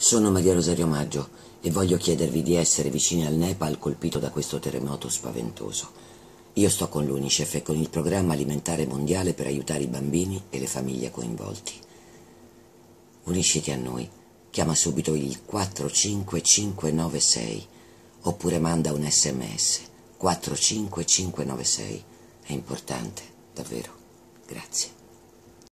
Sono Maria Rosario Maggio e voglio chiedervi di essere vicini al Nepal colpito da questo terremoto spaventoso. Io sto con l'UNICEF e con il Programma Alimentare Mondiale per aiutare i bambini e le famiglie coinvolti. Unisciti a noi, chiama subito il 45596 oppure manda un SMS 45596. È importante, davvero. Grazie.